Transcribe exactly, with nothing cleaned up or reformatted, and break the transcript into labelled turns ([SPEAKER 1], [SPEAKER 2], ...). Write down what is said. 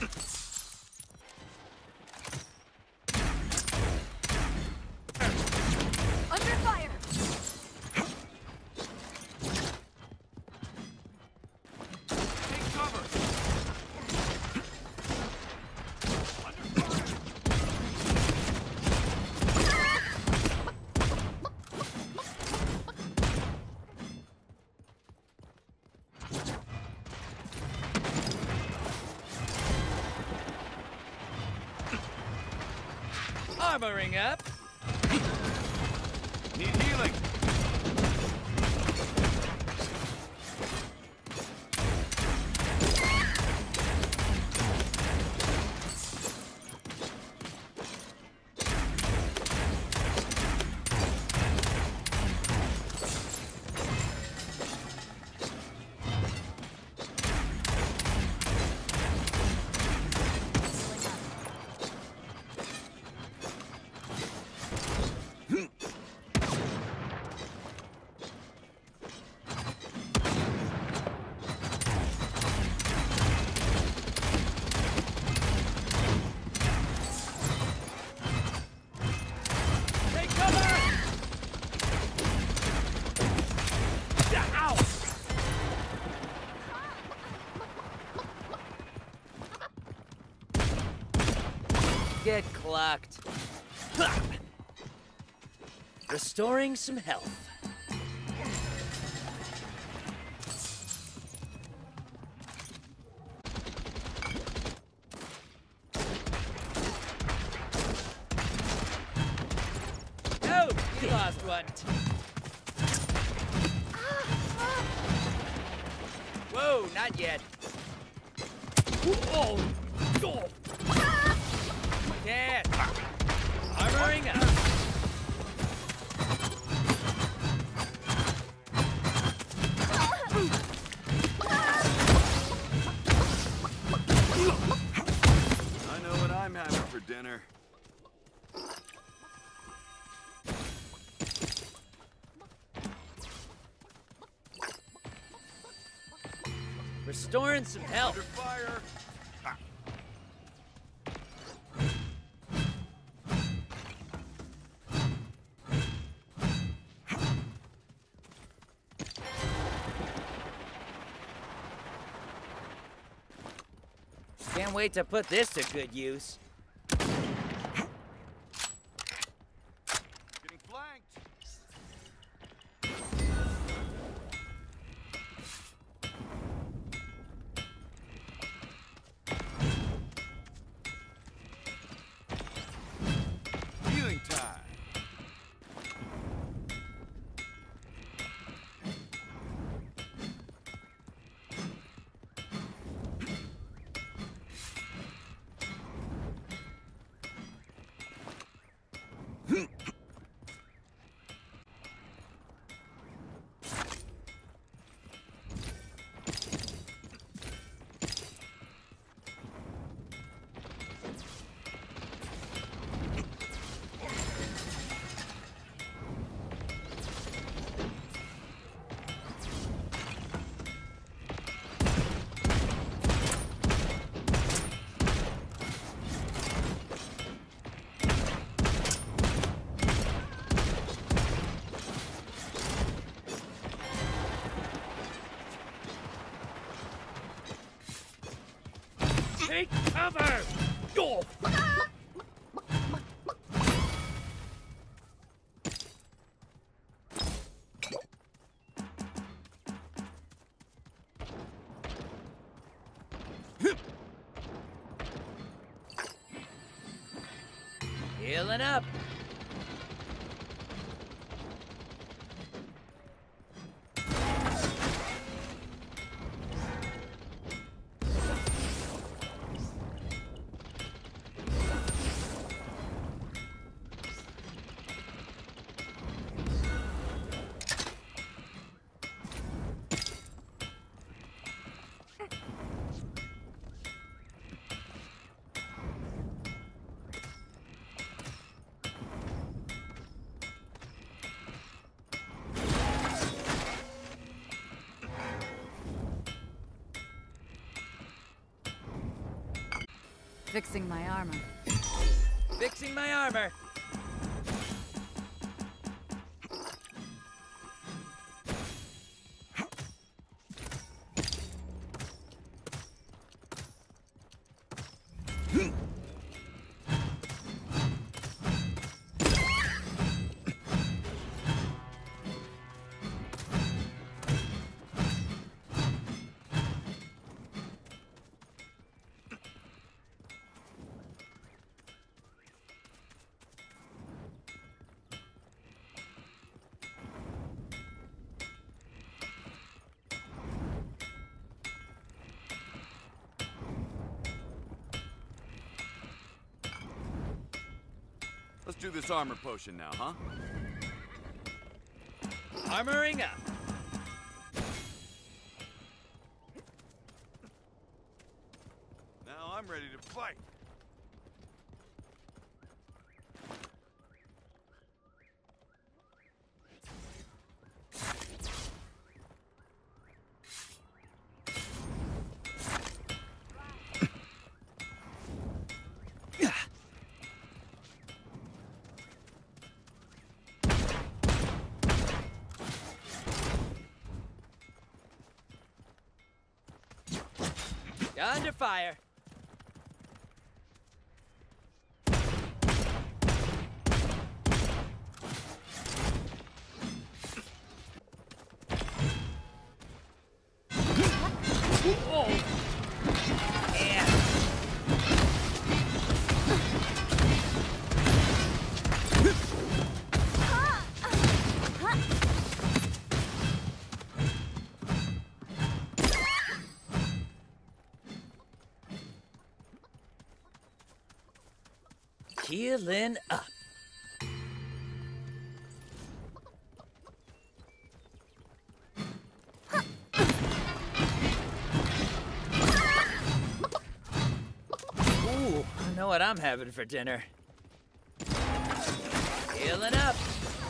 [SPEAKER 1] Under fire!
[SPEAKER 2] Take cover!
[SPEAKER 3] Armoring up.
[SPEAKER 2] Need healing!
[SPEAKER 3] Take cover! Ow! Get clocked. Ha! Restoring some health. Oh, you lost one. Whoa, not yet. Oh, oh. Can't. Armoring up.
[SPEAKER 2] I know what I'm having for dinner.
[SPEAKER 3] Restoring some health.
[SPEAKER 2] Under fire!
[SPEAKER 3] Can't wait to put this to good use.
[SPEAKER 2] Getting flanked! Healing time!
[SPEAKER 3] Take cover! Oh. Healing up.
[SPEAKER 1] Fixing my armor.
[SPEAKER 3] Fixing my armor.
[SPEAKER 2] Let's do this armor potion now, huh?
[SPEAKER 3] Armoring up.
[SPEAKER 2] Now I'm ready to fight.
[SPEAKER 3] You're under fire. Oh. Yeah. Healing up. Ooh, I know what I'm having for dinner. Healing up.